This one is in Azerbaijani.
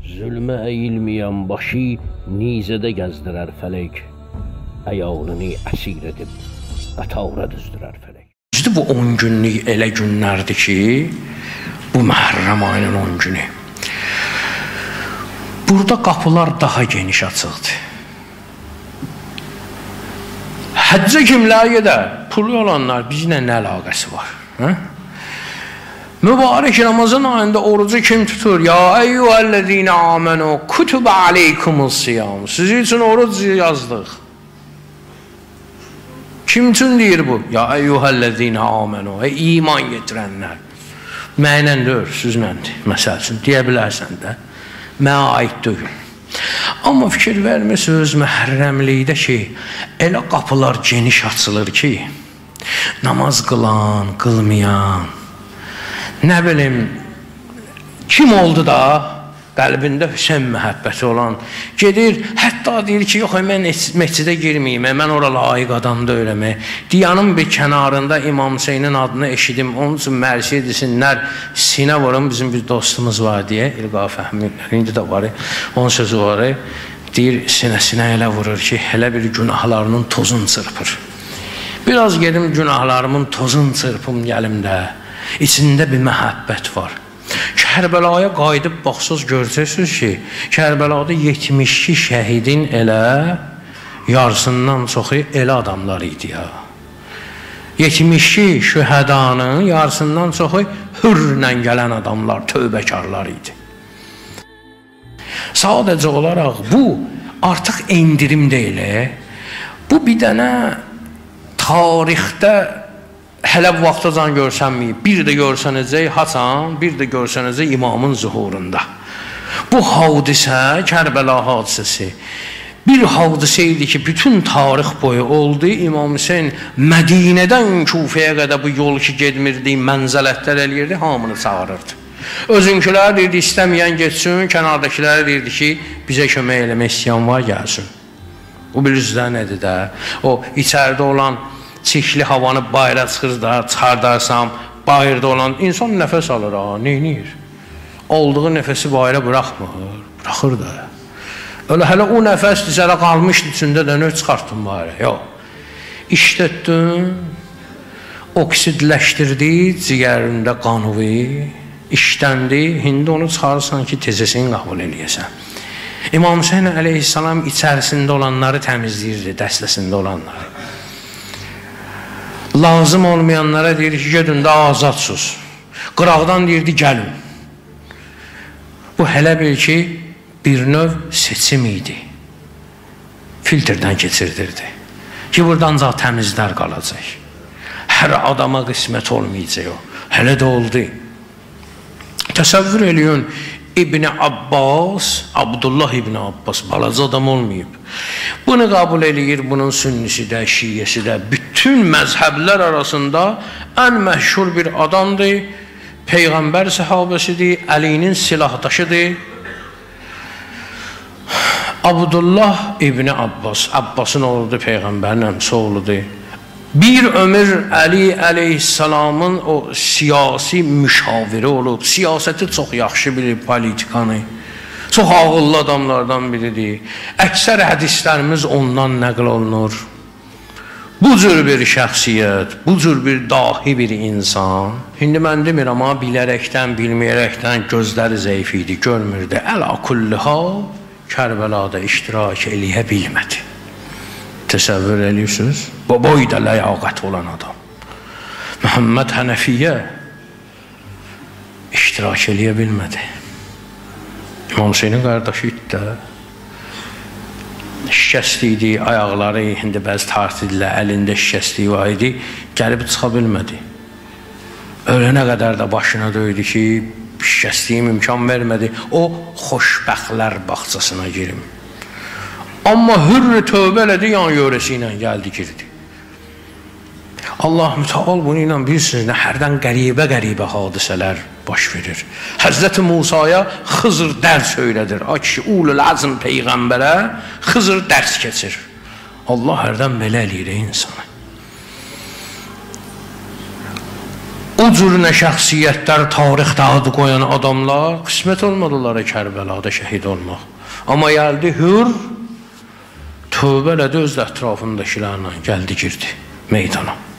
Zülmə əyilməyən başı nizədə gəzdirər fələk. Əyalını əsir edib qatavra düzdürər fələk. İşte bu 10 günlük elə günlərdir ki, bu Məhərrəm ayının 10 günü. Burada qapılar daha geniş açıqdır. Həccə kimlər gedər? Pulu olanlar bizlə nə əlaqəsi var? Hə? Mübarək Ramazan ayında orucu kim tutur? Ya eyyuhəl-ləzīnə āmenū kutubə aleykumus-siyam. Sizin üçün oruc yazdıq. Kim üçün deyir bu? Ya eyyuhəl-ləzīnə āmenū. İman getirənlər. Mənlə deyir, sizləndir. Məsəl üçün, deyə bilərsən də. Mənə aid deyil. Amma fikir vermisiniz Məhərrəmlikdə ki, elə qapılar geniş açılır ki, namaz qılan, qılmayan, nə bilim, kim oldu da qəlbində Hüseyn məhəbbəti olan gedir, hətta deyir ki, yox, mən məscidə girməyim, mən ora layiq adam da öyrəmə. Diyanın bir kənarında İmam Hüseynin adını eşidim, onun üçün mərsi edirsinlər, sinə vurun, bizim bir dostumuz var deyə, İlqa Fəhmilər, indi də var, onun sözü var, deyir, sinə elə vurur ki, elə bir günahlarının tozun çırpır. Biraz gedim günahlarımın tozun çırpım gəlim də, içində bir məhəbbət var. Kərbəlaya qayıdıb baxsız görəcəksiniz ki, Kərbəlada 72 şəhidin elə yarısından çoxu elə adamlar idi ya. 72 şühədanın yarısından çoxu hürrlə gələn adamlar, tövbəkarlar idi. Sadəcə olaraq bu artıq endirim deyil. Bu bir dənə tarixdə hələ bu vaxtacan görsənməyib, bir də görsənəcək Hasan, bir də görsənəcək imamın zuhurunda. Bu hadisə, Kərbəla hadisəsi, bir hadisə idi ki, bütün tarix boyu oldu. İmam Hüseyin Mədinədən Kufəyə qədər bu yol ki, gedmirdi, mənzələtlər eləyirdi, hamını çağırırdı. Özünkülər deyirdi, istəməyən geçsin, kənardakilər deyirdi ki, bizə kömək eləmək istəyən var, gəlsin. Bu bilirsizlər nədir də? O, içəridə olan çirkli havanı bayıra çıxır da, çıxardarsam, bayırda olan insan nəfəs alır, neynir? Aldığı nəfəsi bayıra buraxmır, buraxır da. Öyle hələ o nəfəs dizələ qalmışdı içində də nə çıxartdın bayıra, yox. İşlətdin, oksidləşdirdi cigərində qanıvi, işləndi, indi onu çıxarırsan ki, tezəsini qəbul eləyəsən. İmam Hüseyin əleyhissalam içərisində olanları təmizləyirdi, dəstəsində olanları. Lazım olmayanlara deyir ki, gedin də azadsız. Qıraqdan deyirdi, gəlin. Bu hələ bil ki, bir növ seçim idi. Filtrdən keçirdirdi. Ki, burada ancaq təmizlər qalacaq. Hər adama qismət olmayacaq o. Hələ də oldu. Təsəvvür eləyin, İbn Abbas, Abdullah İbn Abbas, balaca adam olmayıb. Bunu qəbul eləyir, bunun sünnisi də, şiyyəsi də, bütün məzhəblər arasında ən məşhur bir adamdır, Peyğəmbər səhabəsidir, Əlinin silahdaşıdır. Abdullah İbn Abbas, Abbasın oğludur, Peyğəmbərin əmsi oğludur. Bir ömür Əli əleyhissalamın o siyasi müşaviri olub, siyasəti çox yaxşı bilir, politikanı. Çox ağıllı adamlardan biridir. Əksər hədislərimiz ondan nəql olunur. Bu cür bir şəxsiyyət, bu cür bir dahi bir insan. İndi mən demirəm, amma bilərəkdən, bilməyərəkdən gözləri zəif idi, görmürdü. Əla kulliha Kərbəlada iştirak eləyə bilmədi. Təsəvvür edirsiniz? Boyda ləyaqət olan adam. Məhəmməd Hənəfiyyə iştirak eləyə bilmədi. İmam Hüseynin qardaşı idi də. Şikəst idi, ayaqları, indi bəzi tartidilər, əlində şikəstliyi var idi, gəlib çıxa bilmədi. Ölənə qədər də başına döydü ki, şikəstliyim imkan vermədi, o xoşbəxtlər bağçasına girim. Amma hürr tövbə elədi, yan yörəsi ilə gəldi, girdi. Allah mütəal bunu ilə bilirsiniz, hərdən qəribə hadisələr baş verir. Həzrəti Musaya Xızır dərs söylədir. O kişi ulul azm Peyğəmbərə Xızır dərs keçir. Allah hərdən belə eləyir insanı. O cür nə şəxsiyyətlər tarixdə adı qoyan adamlar qismət olmadılar Kərbəlada şəhid olmaq. Amma gəldi hür, tövbə elədi öz ətrafındakilərlə, gəldi girdi meydana.